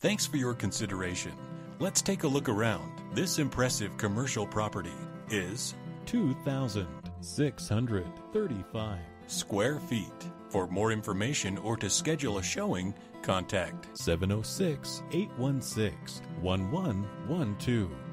Thanks for your consideration. Let's take a look around. This impressive commercial property is 2,635 square feet. For more information or to schedule a showing, contact 706-816-1112.